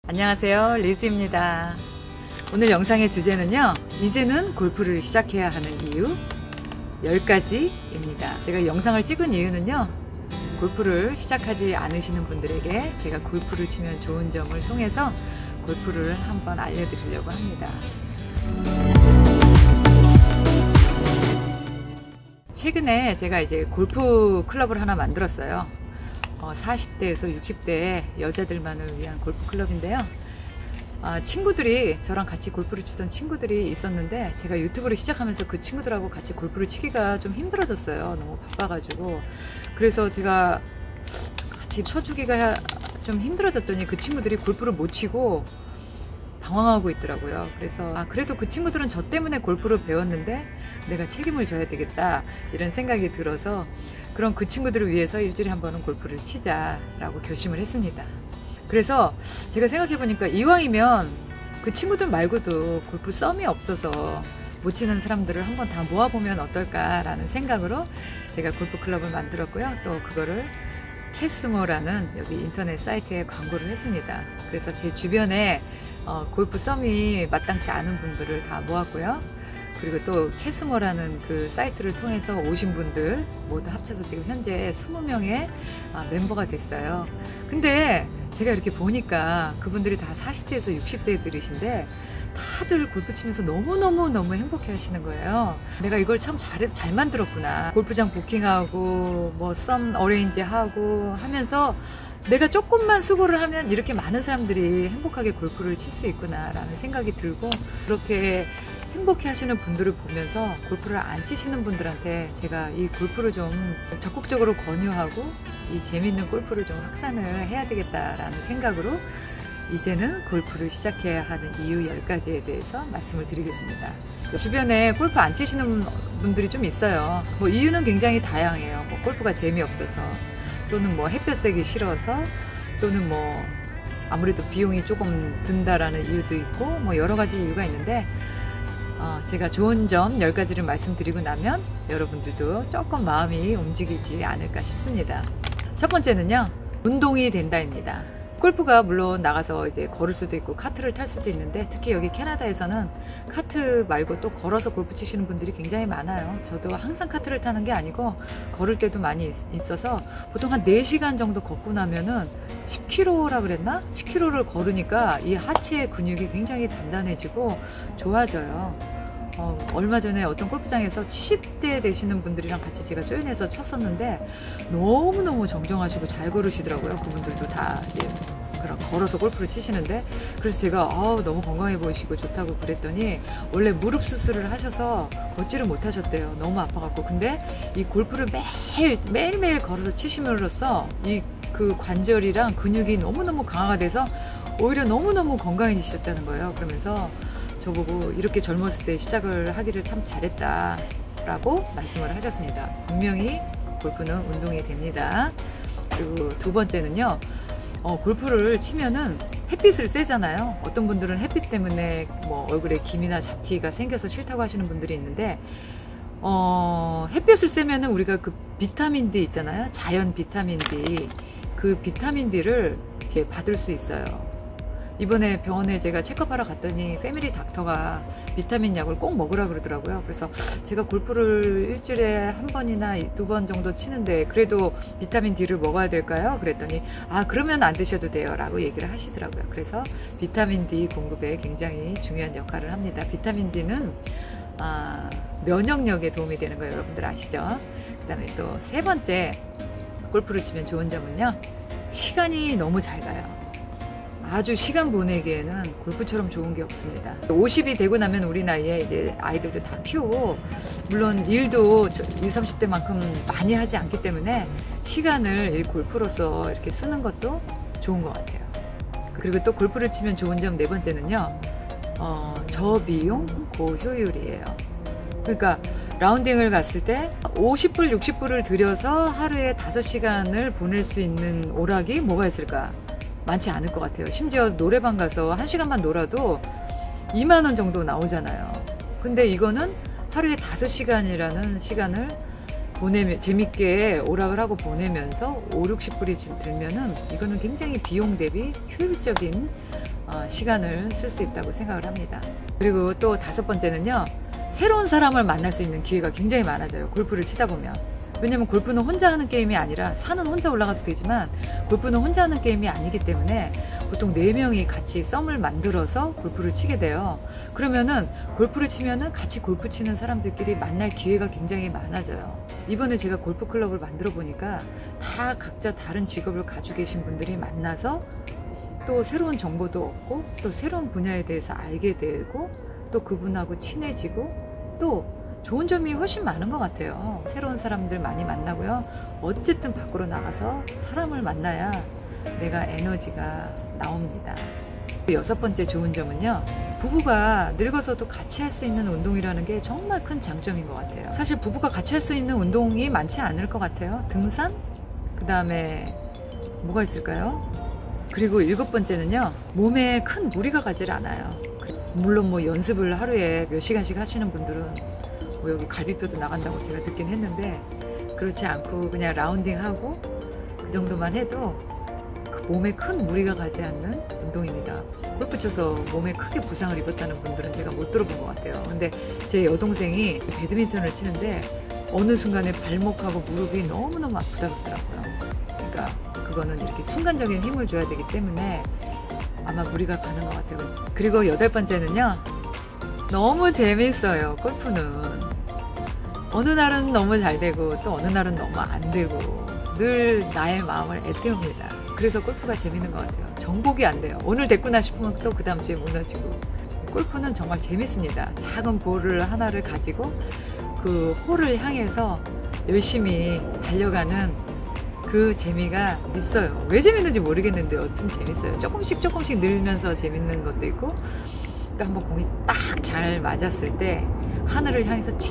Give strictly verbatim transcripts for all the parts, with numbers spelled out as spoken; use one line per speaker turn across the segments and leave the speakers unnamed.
안녕하세요, 리즈입니다. 오늘 영상의 주제는요, 이제는 골프를 시작해야 하는 이유 열 가지입니다. 제가 영상을 찍은 이유는요, 골프를 시작하지 않으시는 분들에게 제가 골프를 치면 좋은 점을 통해서 골프를 한번 알려드리려고 합니다. 최근에 제가 이제 골프 클럽을 하나 만들었어요. 어, 사십 대에서 육십 대 여자들만을 위한 골프 클럽인데요. 아, 친구들이 저랑 같이 골프를 치던 친구들이 있었는데 제가 유튜브를 시작하면서 그 친구들하고 같이 골프를 치기가 좀 힘들어졌어요. 너무 바빠가지고. 그래서 제가 같이 쳐주기가 좀 힘들어졌더니 그 친구들이 골프를 못 치고 당황하고 있더라고요. 그래서 아, 그래도 그 친구들은 저 때문에 골프를 배웠는데 내가 책임을 져야 되겠다 이런 생각이 들어서 그런 그 친구들을 위해서 일주일에 한 번은 골프를 치자라고 결심을 했습니다. 그래서 제가 생각해보니까 이왕이면 그 친구들 말고도 골프 썸이 없어서 못 치는 사람들을 한번 다 모아보면 어떨까라는 생각으로 제가 골프 클럽을 만들었고요. 또 그거를 캐스모라는 여기 인터넷 사이트에 광고를 했습니다. 그래서 제 주변에 어, 골프 썸이 마땅치 않은 분들을 다 모았고요. 그리고 또 캐스모라는 그 사이트를 통해서 오신 분들 모두 합쳐서 지금 현재 이십 명의 멤버가 됐어요. 근데 제가 이렇게 보니까 그분들이 다 사십 대에서 육십 대들이신데 다들 골프 치면서 너무너무너무 행복해 하시는 거예요. 내가 이걸 참 잘, 잘 만들었구나. 골프장 부킹하고 뭐 썸 어레인지 하고 하면서 내가 조금만 수고를 하면 이렇게 많은 사람들이 행복하게 골프를 칠 수 있구나 라는 생각이 들고, 그렇게 행복해 하시는 분들을 보면서 골프를 안 치시는 분들한테 제가 이 골프를 좀 적극적으로 권유하고 이 재밌는 골프를 좀 확산을 해야 되겠다라는 생각으로 이제는 골프를 시작해야 하는 이유 열 가지에 대해서 말씀을 드리겠습니다. 주변에 골프 안 치시는 분들이 좀 있어요. 뭐 이유는 굉장히 다양해요. 뭐 골프가 재미없어서, 또는 뭐 햇볕 쐬기 싫어서, 또는 뭐 아무래도 비용이 조금 든다라는 이유도 있고, 뭐 여러 가지 이유가 있는데 어, 제가 좋은 점 열 가지를 말씀드리고 나면 여러분들도 조금 마음이 움직이지 않을까 싶습니다. 첫 번째는요, 운동이 된다입니다. 골프가 물론 나가서 이제 걸을 수도 있고 카트를 탈 수도 있는데, 특히 여기 캐나다에서는 카트 말고 또 걸어서 골프 치시는 분들이 굉장히 많아요. 저도 항상 카트를 타는 게 아니고 걸을 때도 많이 있어서 보통 한 네 시간 정도 걷고 나면은 십 킬로미터라 그랬나? 십 킬로미터를 걸으니까 이 하체 근육이 굉장히 단단해지고 좋아져요. 어, 얼마 전에 어떤 골프장에서 칠십 대 되시는 분들이랑 같이 제가 조인해서 쳤었는데 너무너무 정정하시고 잘 걸으시더라고요. 그분들도 다 이제 그런 걸어서 골프를 치시는데, 그래서 제가 어, 너무 건강해 보이시고 좋다고 그랬더니 원래 무릎 수술을 하셔서 걷지를 못하셨대요. 너무 아파갖고. 근데 이 골프를 매일 매일매일 걸어서 치심으로써 이 그 관절이랑 근육이 너무너무 강화가 돼서 오히려 너무너무 건강해지셨다는 거예요. 그러면서 저보고 이렇게 젊었을 때 시작을 하기를 참 잘했다 라고 말씀을 하셨습니다. 분명히 골프는 운동이 됩니다. 그리고 두 번째는요, 어, 골프를 치면은 햇빛을 쐬잖아요. 어떤 분들은 햇빛 때문에 뭐 얼굴에 기미나 잡티가 생겨서 싫다고 하시는 분들이 있는데, 어, 햇빛을 쐬면은 우리가 그 비타민 D 있잖아요. 자연 비타민 D. 그 비타민 D를 이제 받을 수 있어요. 이번에 병원에 제가 체크업하러 갔더니 패밀리 닥터가 비타민 약을 꼭 먹으라 그러더라고요. 그래서 제가 골프를 일주일에 한 번이나 두 번 정도 치는데 그래도 비타민 D를 먹어야 될까요? 그랬더니 아, 그러면 안 드셔도 돼요 라고 얘기를 하시더라고요. 그래서 비타민 D 공급에 굉장히 중요한 역할을 합니다. 비타민 D는 아, 면역력에 도움이 되는 거 여러분들 아시죠? 그 다음에 또 세 번째 골프를 치면 좋은 점은요, 시간이 너무 잘 가요. 아주 시간 보내기에는 골프처럼 좋은 게 없습니다. 오십이 되고 나면 우리 나이에 이제 아이들도 다 키우고, 물론 일도 이십, 삼십 대만큼 많이 하지 않기 때문에 시간을 이 골프로서 이렇게 쓰는 것도 좋은 것 같아요. 그리고 또 골프를 치면 좋은 점 네 번째는요, 어, 저비용 고효율이에요. 그러니까 라운딩을 갔을 때 오십 불, 육십 불을 들여서 하루에 다섯 시간을 보낼 수 있는 오락이 뭐가 있을까? 많지 않을 것 같아요. 심지어 노래방 가서 한 시간만 놀아도 이만 원 정도 나오잖아요. 근데 이거는 하루에 다섯 시간이라는 시간을 보내면 재밌게 오락을 하고 보내면서 오륙십 불이 들면은 이거는 굉장히 비용 대비 효율적인 어, 시간을 쓸 수 있다고 생각을 합니다. 그리고 또 다섯 번째는요, 새로운 사람을 만날 수 있는 기회가 굉장히 많아져요. 골프를 치다 보면. 왜냐면 골프는 혼자 하는 게임이 아니라, 산은 혼자 올라가도 되지만 골프는 혼자 하는 게임이 아니기 때문에 보통 네 명이 같이 썸을 만들어서 골프를 치게 돼요. 그러면은 골프를 치면은 같이 골프 치는 사람들끼리 만날 기회가 굉장히 많아져요. 이번에 제가 골프 클럽을 만들어 보니까 다 각자 다른 직업을 가지고 계신 분들이 만나서 또 새로운 정보도 얻고 또 새로운 분야에 대해서 알게 되고 또 그분하고 친해지고 또 좋은 점이 훨씬 많은 것 같아요. 새로운 사람들 많이 만나고요. 어쨌든 밖으로 나가서 사람을 만나야 내가 에너지가 나옵니다. 여섯 번째 좋은 점은요, 부부가 늙어서도 같이 할 수 있는 운동이라는 게 정말 큰 장점인 것 같아요. 사실 부부가 같이 할 수 있는 운동이 많지 않을 것 같아요. 등산? 그 다음에 뭐가 있을까요? 그리고 일곱 번째는요, 몸에 큰 무리가 가질 않아요. 물론 뭐 연습을 하루에 몇 시간씩 하시는 분들은 뭐 여기 갈비뼈도 나간다고 제가 듣긴 했는데, 그렇지 않고 그냥 라운딩하고 그 정도만 해도 그 몸에 큰 무리가 가지 않는 운동입니다. 골프 쳐서 몸에 크게 부상을 입었다는 분들은 제가 못 들어본 것 같아요. 근데 제 여동생이 배드민턴을 치는데 어느 순간에 발목하고 무릎이 너무너무 아프다 그러더라고요. 그러니까 그거는 이렇게 순간적인 힘을 줘야 되기 때문에 아마 무리가 가는 것 같아요. 그리고 여덟 번째는요, 너무 재밌어요. 골프는 어느 날은 너무 잘 되고 또 어느 날은 너무 안 되고 늘 나의 마음을 애태웁니다. 그래서 골프가 재밌는 것 같아요. 정복이 안 돼요. 오늘 됐구나 싶으면 또 그 다음 주에 무너지고. 골프는 정말 재밌습니다. 작은 볼을 하나를 가지고 그 홀을 향해서 열심히 달려가는 그 재미가 있어요. 왜 재밌는지 모르겠는데 여튼 재밌어요. 조금씩 조금씩 늘면서 재밌는 것도 있고, 또 한번 공이 딱 잘 맞았을 때 하늘을 향해서 쫙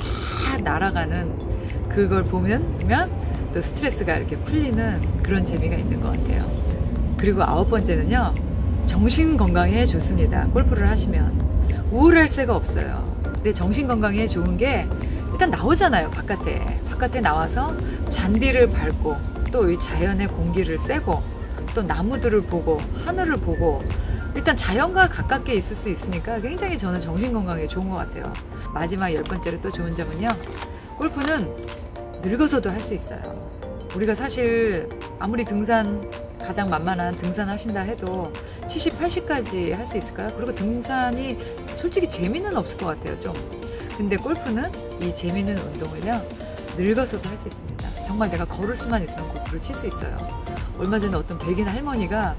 날아가는 그걸 보면 또 스트레스가 이렇게 풀리는 그런 재미가 있는 것 같아요. 그리고 아홉 번째는요, 정신 건강에 좋습니다. 골프를 하시면 우울할 새가 없어요. 근데 정신 건강에 좋은 게 일단 나오잖아요. 바깥에 바깥에 나와서 잔디를 밟고 또 이 자연의 공기를 쐬고 또 나무들을 보고 하늘을 보고 일단 자연과 가깝게 있을 수 있으니까 굉장히 저는 정신 건강에 좋은 것 같아요. 마지막 열 번째로 또 좋은 점은요, 골프는 늙어서도 할 수 있어요. 우리가 사실 아무리 등산, 가장 만만한 등산 하신다 해도 칠십, 팔십까지 할 수 있을까요? 그리고 등산이 솔직히 재미는 없을 것 같아요, 좀. 근데 골프는 이 재미있는 운동을요, 늙어서도 할 수 있습니다. 정말 내가 걸을 수만 있으면 골프를 칠 수 있어요. 얼마 전에 어떤 백인 할머니가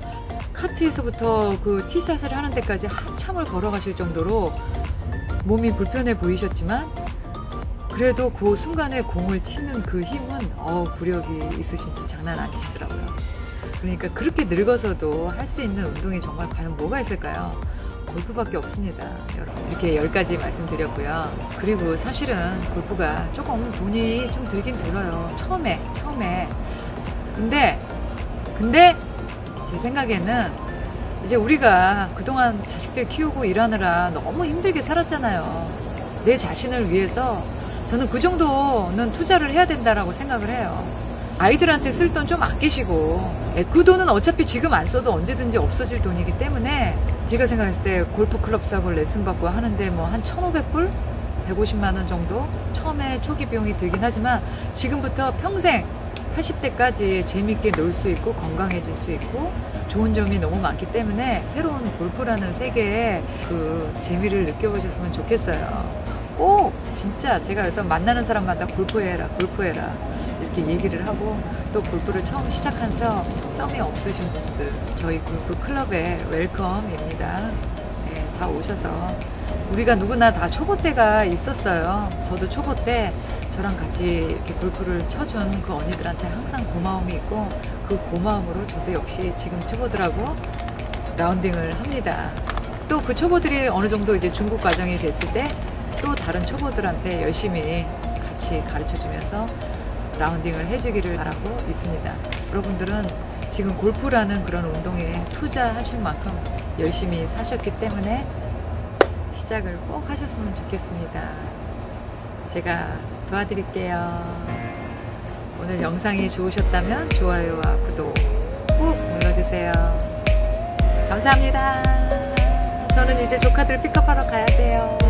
카트에서부터 그 티샷을 하는 데까지 한참을 걸어가실 정도로 몸이 불편해 보이셨지만 그래도 그 순간에 공을 치는 그 힘은 어 구력이 있으신지 장난 아니시더라고요. 그러니까 그렇게 늙어서도 할 수 있는 운동이 정말 과연 뭐가 있을까요? 골프밖에 없습니다, 여러분. 이렇게 열 가지 말씀드렸고요. 그리고 사실은 골프가 조금 돈이 좀 들긴 들어요. 처음에 처음에 근데 근데 제 생각에는 이제 우리가 그동안 자식들 키우고 일하느라 너무 힘들게 살았잖아요. 내 자신을 위해서 저는 그 정도는 투자를 해야 된다라고 생각을 해요. 아이들한테 쓸 돈 좀 아끼시고, 그 돈은 어차피 지금 안 써도 언제든지 없어질 돈이기 때문에 제가 생각했을 때 골프 클럽 사고 레슨 받고 하는데 뭐 한 천오백 불? 백오십만 원 정도? 처음에 초기 비용이 들긴 하지만 지금부터 평생 팔십 대까지 재밌게 놀 수 있고 건강해질 수 있고 좋은 점이 너무 많기 때문에 새로운 골프라는 세계에 그 재미를 느껴보셨으면 좋겠어요. 꼭 진짜 제가 그래서 만나는 사람마다 골프해라 골프해라 이렇게 얘기를 하고, 또 골프를 처음 시작해서 썸이 없으신 분들 저희 골프 클럽에 웰컴입니다. 네, 다 오셔서 우리가 누구나 다 초보 때가 있었어요. 저도 초보 때 저랑 같이 이렇게 골프를 쳐준 그 언니들한테 항상 고마움이 있고 그 고마움으로 저도 역시 지금 초보들하고 라운딩을 합니다. 또 그 초보들이 어느 정도 이제 중급 과정이 됐을 때 또 다른 초보들한테 열심히 같이 가르쳐 주면서 라운딩을 해주기를 바라고 있습니다. 여러분들은 지금 골프라는 그런 운동에 투자하신 만큼 열심히 사셨기 때문에 시작을 꼭 하셨으면 좋겠습니다. 제가 도와드릴게요. 오늘 영상이 좋으셨다면 좋아요와 구독 꼭 눌러주세요. 감사합니다. 저는 이제 조카들 픽업하러 가야 돼요.